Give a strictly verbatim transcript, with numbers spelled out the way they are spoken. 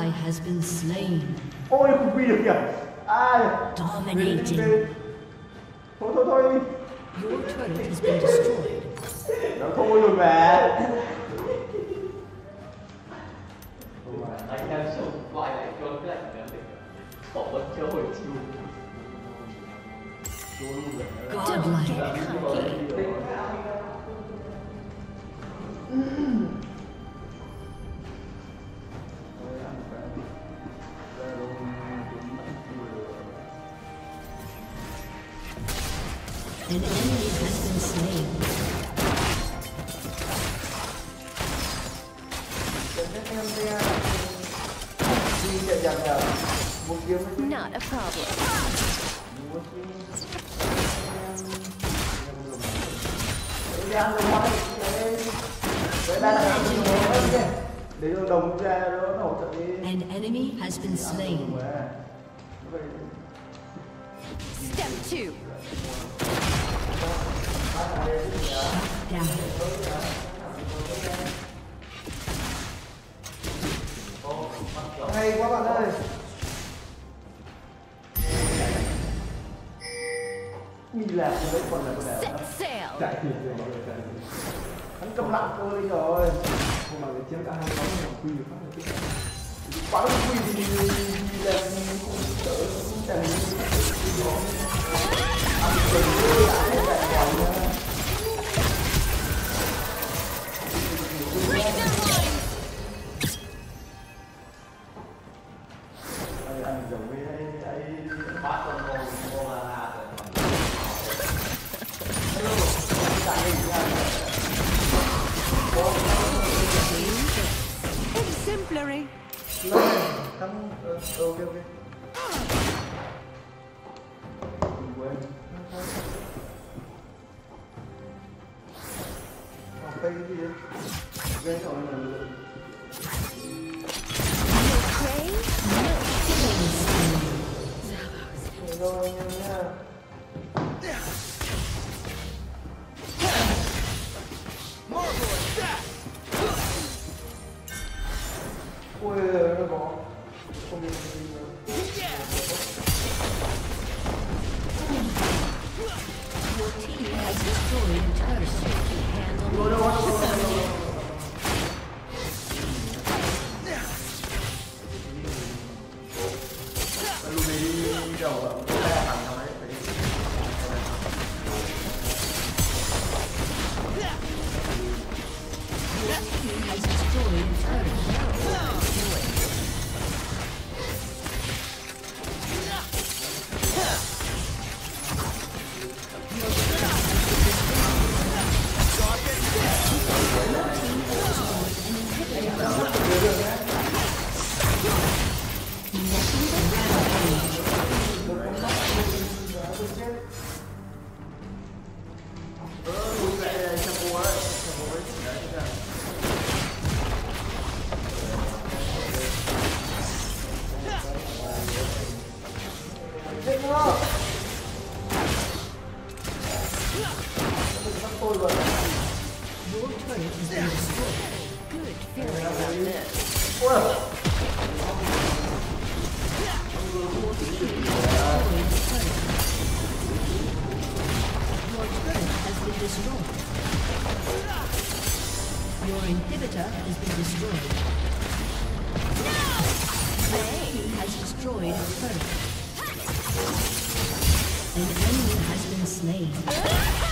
ally has been slain. Ôi không quy được kìa. À. Dominating. Thôi thôi thôi. Your turret has been destroyed. Nó thôi rồi mà. Anh đang sống quay lại cho cái lạnh nữa. Bỏ con chơi hồi chiều. Godlike. An enemy has been slain. Not a problem. An enemy has been slain. Step two. Down. Hay quá bạn ơi. Mình làm cái đấy còn là con nào Set sail. chạy thì rồi mọi người chạy. Hắn cầm lặng tôi rồi. Không mà cái chiếm cả hai bóng là quy được phát được. Quá nó quy thì là cũng đỡ cũng chẳng nó ăn từ từ lại lại còn nữa. Anh giống với ấy bát con ngồi ngồi là là Exemplary. Thắng ok ok. Quên. Không tay cái gì đấy. Ghê rồi là Okay. rồi nha. Ôi nó có không biết gì nữa. Your team has destroyed a turret to handle. Rồi rồi rồi rồi. Lưu đi đầu ạ. Your team has destroyed a turret. Your inhibitor has been destroyed. Your team has destroyed a turret. An enemy has been slain.